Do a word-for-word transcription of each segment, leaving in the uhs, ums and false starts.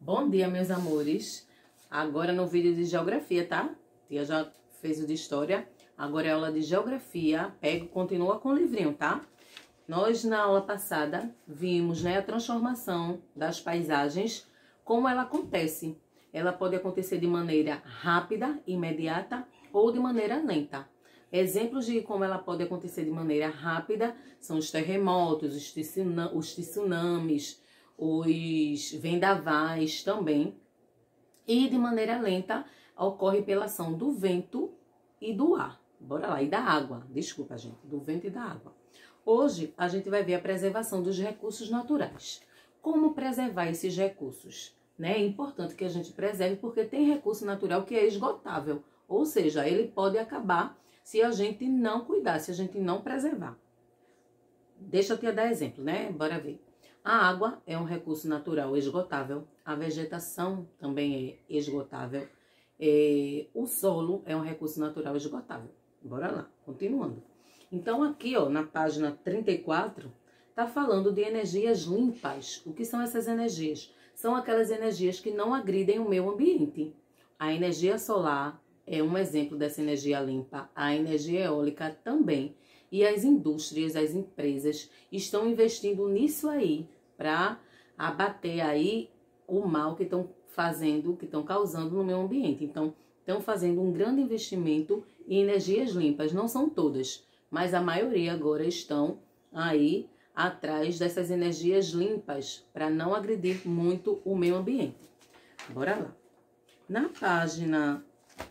Bom dia, meus amores. Agora no vídeo de geografia, tá? Tia já fez o de história. Agora é aula de geografia. Pega, continua com o livrinho, tá? Nós, na aula passada, vimos, né, a transformação das paisagens, como ela acontece. Ela pode acontecer de maneira rápida, imediata ou de maneira lenta. Exemplos de como ela pode acontecer de maneira rápida são os terremotos, os tsunamis, os vendavais também. E de maneira lenta ocorre pela ação do vento e do ar. Bora lá, e da água. Desculpa, gente, do vento e da água. Hoje a gente vai ver a preservação dos recursos naturais. Como preservar esses recursos? Né? É importante que a gente preserve porque tem recurso natural que é esgotável. Ou seja, ele pode acabar se a gente não cuidar, se a gente não preservar. Deixa eu te dar exemplo, né? Bora ver. A água é um recurso natural esgotável. A vegetação também é esgotável. É, o solo é um recurso natural esgotável. Bora lá, continuando. Então aqui, ó, na página trinta e quatro, tá falando de energias limpas. O que são essas energias? São aquelas energias que não agridem o meio ambiente. A energia solar é um exemplo dessa energia limpa. A energia eólica também. E as indústrias, as empresas estão investindo nisso aí para abater aí o mal que estão fazendo, que estão causando no meio ambiente. Então, estão fazendo um grande investimento em energias limpas. Não são todas, mas a maioria agora estão aí atrás dessas energias limpas para não agredir muito o meio ambiente. Bora lá. Na página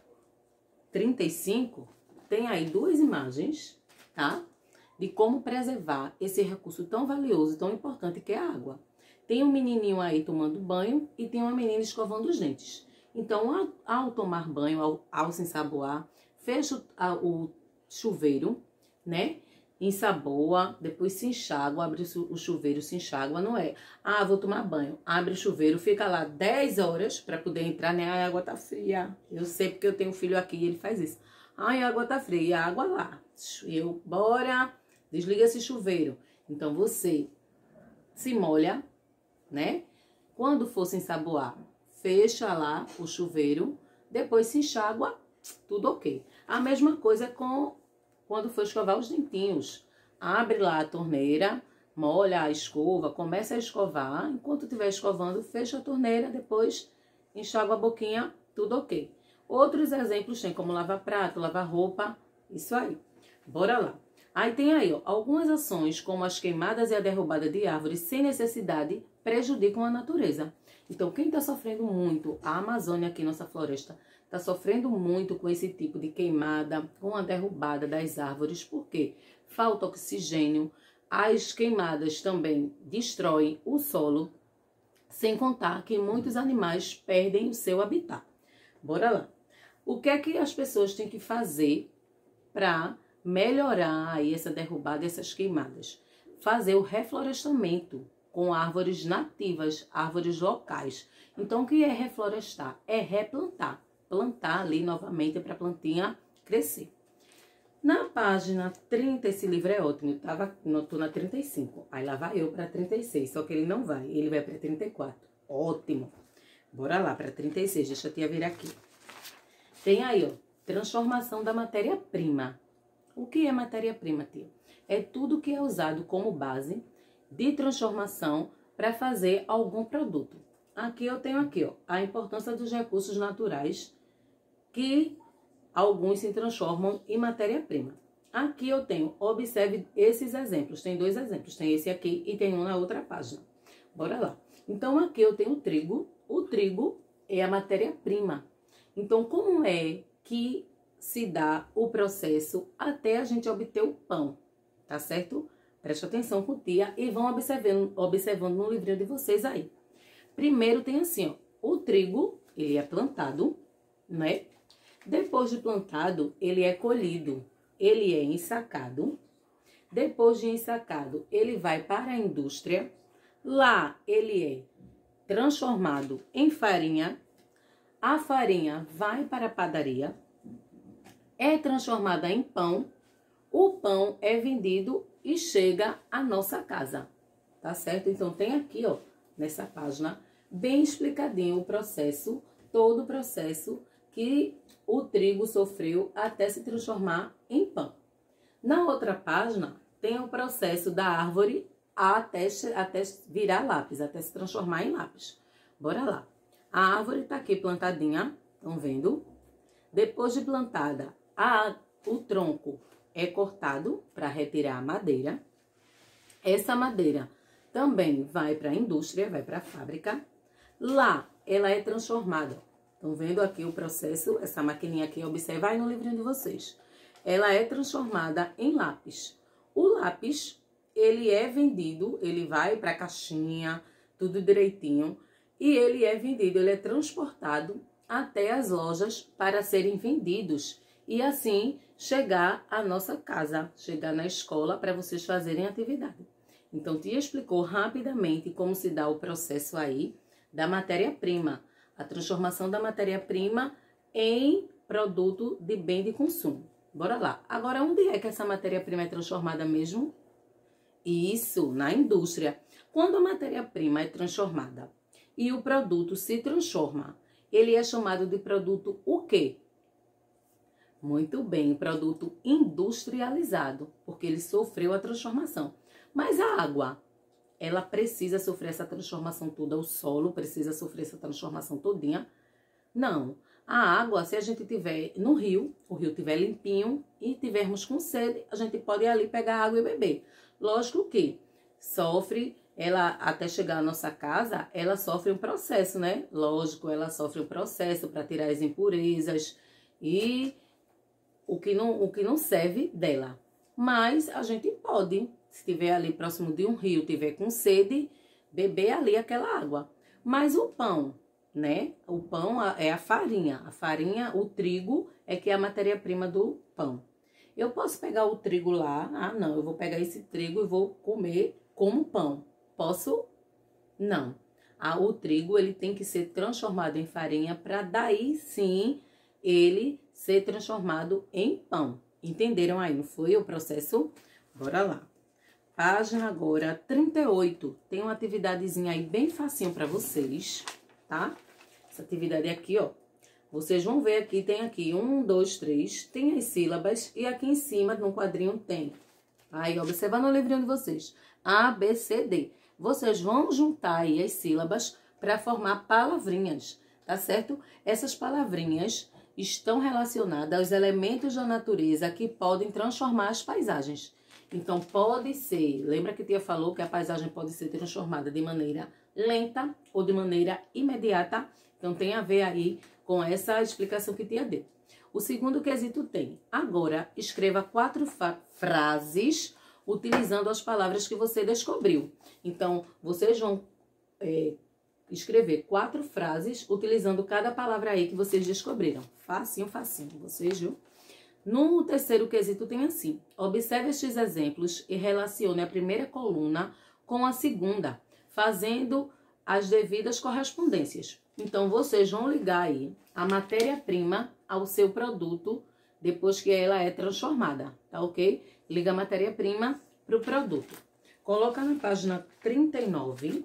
trinta e cinco, tem aí duas imagens, tá? De como preservar esse recurso tão valioso, tão importante que é a água. Tem um menininho aí tomando banho e tem uma menina escovando os dentes. Então, ao, ao tomar banho, ao, ao se ensaboar, fecha o, o chuveiro, né? Ensaboa, depois se enxágua, abre o chuveiro, se enxágua, não é? Ah, vou tomar banho. Abre o chuveiro, fica lá dez horas para poder entrar, né? A água tá fria. Eu sei porque eu tenho um filho aqui e ele faz isso. Ai, a água tá fria, e a água lá. Eu, bora, desliga esse chuveiro. Então, você se molha, né? Quando for se ensaboar, fecha lá o chuveiro, depois se enxágua, tudo ok. A mesma coisa com quando for escovar os dentinhos. Abre lá a torneira, molha a escova, começa a escovar. Enquanto estiver escovando, fecha a torneira, depois enxágua a boquinha, tudo ok. Outros exemplos tem como lavar prato, lavar roupa, isso aí. Bora lá. Aí tem aí, ó, algumas ações, como as queimadas e a derrubada de árvores sem necessidade, prejudicam a natureza. Então, quem está sofrendo muito, a Amazônia aqui, nossa floresta, está sofrendo muito com esse tipo de queimada, com a derrubada das árvores. Por quê? Falta oxigênio. As queimadas também destroem o solo, sem contar que muitos animais perdem o seu habitat. Bora lá. O que é que as pessoas têm que fazer para melhorar aí essa derrubada e essas queimadas? Fazer o reflorestamento com árvores nativas, árvores locais. Então, o que é reflorestar? É replantar. Plantar ali novamente para a plantinha crescer. Na página trinta, esse livro é ótimo, eu tava, tô na trinta e cinco, aí lá vai eu para trinta e seis, só que ele não vai, ele vai para trinta e quatro. Ótimo. Bora lá para trinta e seis, deixa a tia vir aqui. Tem aí, ó, transformação da matéria-prima. O que é matéria-prima, tia? É tudo que é usado como base de transformação para fazer algum produto. Aqui eu tenho aqui, ó, a importância dos recursos naturais, que alguns se transformam em matéria-prima. Aqui eu tenho, observe esses exemplos, tem dois exemplos, tem esse aqui e tem um na outra página. Bora lá. Então aqui eu tenho o trigo, o trigo é a matéria-prima. Então como é que se dá o processo até a gente obter o pão, tá certo? Preste atenção com tia e vão observando, observando no livrinho de vocês aí. Primeiro tem assim, ó, o trigo, ele é plantado, né? Depois de plantado, ele é colhido, ele é ensacado. Depois de ensacado, ele vai para a indústria. Lá, ele é transformado em farinha. A farinha vai para a padaria. É transformada em pão. O pão é vendido e chega à nossa casa. Tá certo? Então, tem aqui, ó, nessa página, bem explicadinho o processo, todo o processo que o trigo sofreu até se transformar em pão. Na outra página, tem o processo da árvore até, até virar lápis, até se transformar em lápis. Bora lá. A árvore tá aqui plantadinha, estão vendo? Depois de plantada, a, o tronco é cortado para retirar a madeira. Essa madeira também vai para a indústria, vai para a fábrica. Lá, ela é transformada. Estão vendo aqui o processo? Essa maquininha aqui, observa aí no livrinho de vocês. Ela é transformada em lápis. O lápis, ele é vendido, ele vai para a caixinha, tudo direitinho. E ele é vendido, ele é transportado até as lojas para serem vendidos. E assim, chegar à nossa casa, chegar na escola para vocês fazerem atividade. Então, tia explicou rapidamente como se dá o processo aí da matéria-prima. A transformação da matéria-prima em produto de bem de consumo. Bora lá. Agora, onde é que essa matéria-prima é transformada mesmo? Isso, na indústria. Quando a matéria-prima é transformada e o produto se transforma, ele é chamado de produto o quê? Muito bem, produto industrializado, porque ele sofreu a transformação. Mas a água, ela precisa sofrer essa transformação toda, o solo precisa sofrer essa transformação todinha? Não. A água, se a gente tiver no rio, o rio tiver limpinho e tivermos com sede, a gente pode ir ali pegar água e beber. Lógico que sofre, ela até chegar à nossa casa, ela sofre um processo, né? Lógico, ela sofre um processo para tirar as impurezas e o que não, o que não serve dela. Mas a gente pode, se estiver ali próximo de um rio, tiver com sede, beber ali aquela água. Mas o pão, né? O pão é a farinha. A farinha, o trigo, é que é a matéria-prima do pão. Eu posso pegar o trigo lá, ah, não, eu vou pegar esse trigo e vou comer como pão. Posso? Não. Ah, o trigo, ele tem que ser transformado em farinha para daí sim ele ser transformado em pão. Entenderam aí, não foi o processo? Bora lá. Página agora trinta e oito. Tem uma atividadezinha aí bem facinho para vocês, tá? Essa atividade aqui, ó. Vocês vão ver aqui, tem aqui um, dois, três, tem as sílabas e aqui em cima no quadrinho tem. Aí, observa no livrinho de vocês. A, B, C, D. Vocês vão juntar aí as sílabas para formar palavrinhas, tá certo? Essas palavrinhas estão relacionadas aos elementos da natureza que podem transformar as paisagens. Então, pode ser, lembra que a tia falou que a paisagem pode ser transformada de maneira lenta ou de maneira imediata? Então, tem a ver aí com essa explicação que a tia deu. O segundo quesito tem, agora, escreva quatro frases utilizando as palavras que você descobriu. Então, vocês vão é, escrever quatro frases utilizando cada palavra aí que vocês descobriram. Facinho, facinho, vocês, viu? No terceiro quesito tem assim, observe estes exemplos e relacione a primeira coluna com a segunda, fazendo as devidas correspondências. Então, vocês vão ligar aí a matéria-prima ao seu produto depois que ela é transformada, tá ok? Liga a matéria-prima para o produto. Coloca na página trinta e nove.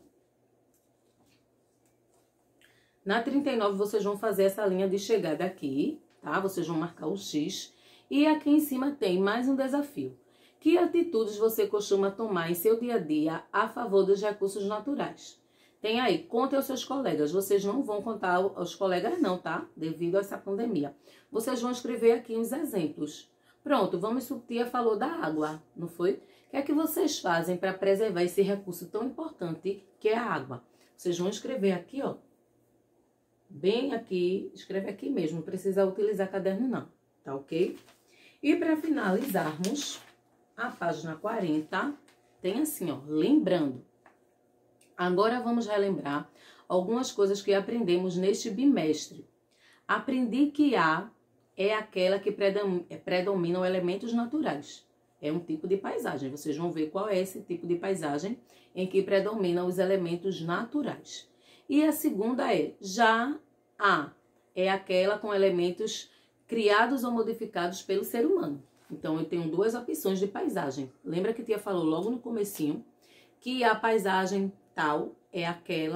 Na trinta e nove, vocês vão fazer essa linha de chegada aqui, tá? Vocês vão marcar o X. E aqui em cima tem mais um desafio. Que atitudes você costuma tomar em seu dia a dia a favor dos recursos naturais? Tem aí, conte aos seus colegas. Vocês não vão contar aos colegas não, tá? Devido a essa pandemia. Vocês vão escrever aqui uns exemplos. Pronto, vamos, a tia falou da água, não foi? O que é que vocês fazem para preservar esse recurso tão importante que é a água? Vocês vão escrever aqui, ó. Bem aqui, escreve aqui mesmo, não precisa utilizar caderno não, tá ok? E para finalizarmos, a página quarenta tem assim, ó, lembrando. Agora vamos relembrar algumas coisas que aprendemos neste bimestre. Aprendi que A é aquela que predominam elementos naturais. É um tipo de paisagem. Vocês vão ver qual é esse tipo de paisagem em que predominam os elementos naturais. E a segunda é, já A é aquela com elementos criados ou modificados pelo ser humano. Então, eu tenho duas opções de paisagem. Lembra que a tia falou logo no comecinho que a paisagem tal é aquela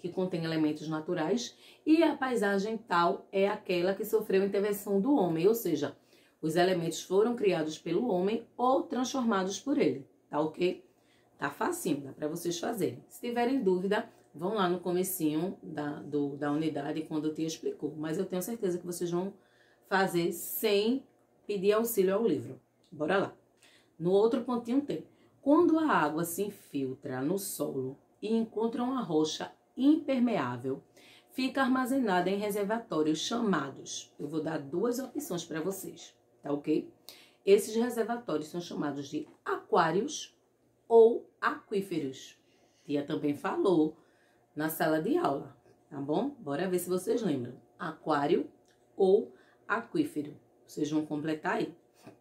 que contém elementos naturais, e a paisagem tal é aquela que sofreu intervenção do homem, ou seja, os elementos foram criados pelo homem ou transformados por ele, tá ok? Tá facinho, dá para vocês fazerem. Se tiverem dúvida, vão lá no comecinho da, do, da unidade, quando eu te explicou. Mas eu tenho certeza que vocês vão fazer sem pedir auxílio ao livro. Bora lá. No outro pontinho tem. Quando a água se infiltra no solo e encontra uma rocha impermeável, fica armazenada em reservatórios chamados. Eu vou dar duas opções para vocês, tá ok? Esses reservatórios são chamados de aquários ou aquíferos. Tia também falou na sala de aula, tá bom? Bora ver se vocês lembram. Aquário ou aquífero. Vocês vão completar aí.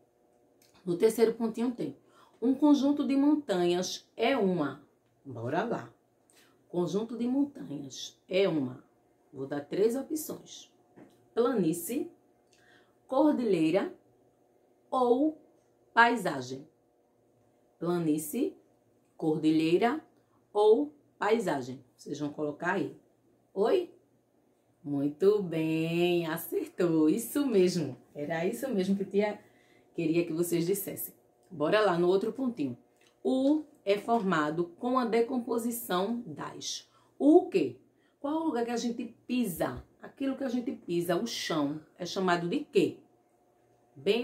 No terceiro pontinho tem. Um conjunto de montanhas é uma. Bora lá. Conjunto de montanhas é uma. Vou dar três opções. Planície, cordilheira ou paisagem. Planície, cordilheira ou paisagem. Vocês vão colocar aí. Oi? Muito bem, acertou. Isso mesmo. Era isso mesmo que eu tinha, queria que vocês dissessem. Bora lá no outro pontinho. O é formado com a decomposição das. O quê? Qual é o lugar que a gente pisa? Aquilo que a gente pisa, o chão, é chamado de quê? Bem,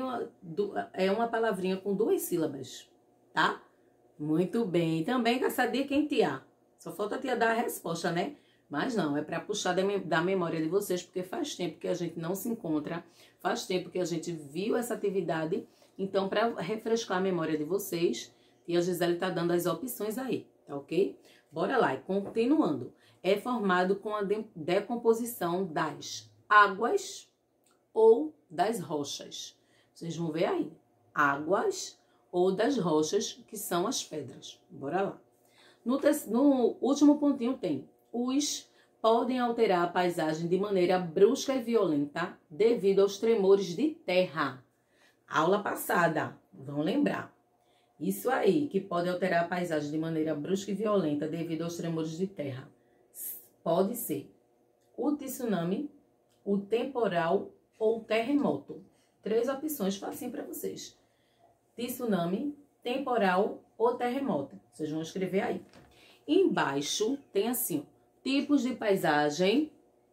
é uma palavrinha com duas sílabas, tá? Muito bem. Também quer saber quem tia? Só falta a tia dar a resposta, né? Mas não, é para puxar da memória de vocês, porque faz tempo que a gente não se encontra, faz tempo que a gente viu essa atividade. Então, para refrescar a memória de vocês, tia Gisele tá dando as opções aí, tá ok? Bora lá, e continuando. É formado com a de decomposição das águas ou das rochas. Vocês vão ver aí. Águas ou das rochas, que são as pedras. Bora lá. No, no último pontinho tem. Os podem alterar a paisagem de maneira brusca e violenta devido aos tremores de terra. Aula passada, vão lembrar. Isso aí, que pode alterar a paisagem de maneira brusca e violenta devido aos tremores de terra. Pode ser o tsunami, o temporal ou o terremoto. Três opções facinho para vocês. Tsunami, temporal ou terremoto. Vocês vão escrever aí. Embaixo tem assim, tipos de paisagem,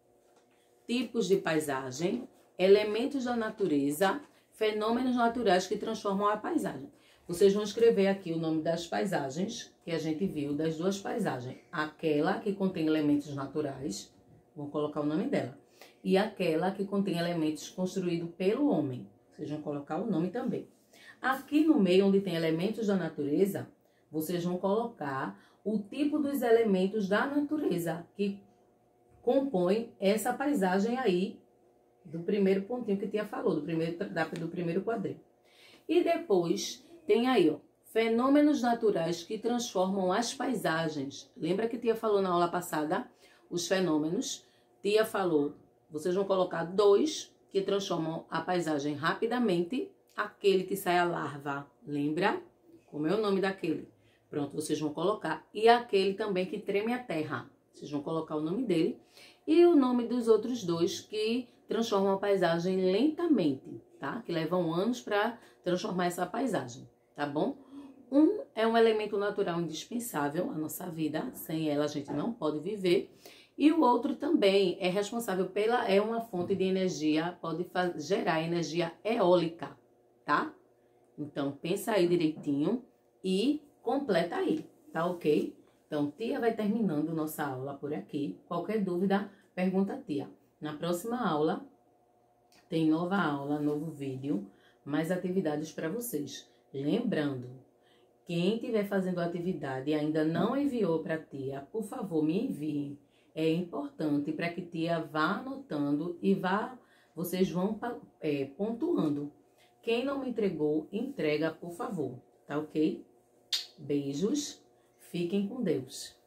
tipos de paisagem, elementos da natureza, fenômenos naturais que transformam a paisagem. Vocês vão escrever aqui o nome das paisagens que a gente viu, das duas paisagens. Aquela que contém elementos naturais, vou colocar o nome dela. E aquela que contém elementos construídos pelo homem. Vocês vão colocar o nome também. Aqui no meio, onde tem elementos da natureza, vocês vão colocar o tipo dos elementos da natureza que compõem essa paisagem aí do primeiro pontinho que tia falou, do primeiro, da, do primeiro quadrinho. E depois tem aí, ó, fenômenos naturais que transformam as paisagens. Lembra que tia falou na aula passada? Os fenômenos. Tia falou, vocês vão colocar dois que transformam a paisagem rapidamente. Aquele que sai a larva, lembra? Como é o nome daquele? Pronto, vocês vão colocar. E aquele também que treme a terra. Vocês vão colocar o nome dele. E o nome dos outros dois que transformam a paisagem lentamente, tá? Que levam anos para transformar essa paisagem, tá bom? Um é um elemento natural indispensável à nossa vida. Sem ela a gente não pode viver. E o outro também é responsável pela... É uma fonte de energia, pode fazer, gerar energia eólica, tá? Então, pensa aí direitinho e completa aí, tá ok? Então, tia vai terminando nossa aula por aqui. Qualquer dúvida, pergunta a tia. Na próxima aula, tem nova aula, novo vídeo, mais atividades para vocês. Lembrando, quem estiver fazendo a atividade e ainda não enviou para tia, por favor, me envie. É importante para que tia vá anotando e vá, vocês vão é, pontuando. Quem não me entregou, entrega, por favor, tá ok? Beijos, fiquem com Deus.